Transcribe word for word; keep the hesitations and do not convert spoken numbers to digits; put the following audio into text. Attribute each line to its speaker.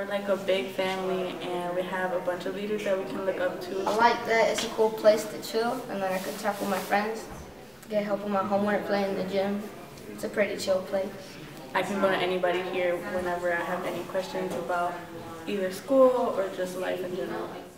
Speaker 1: We're like a big family, and we have a bunch of leaders that we can look up to.
Speaker 2: I like that it's a cool place to chill, and then I could talk with my friends, get help with my homework, play in the gym. It's a pretty chill place.
Speaker 1: I can go to anybody here whenever I have any questions about either school or just life in general.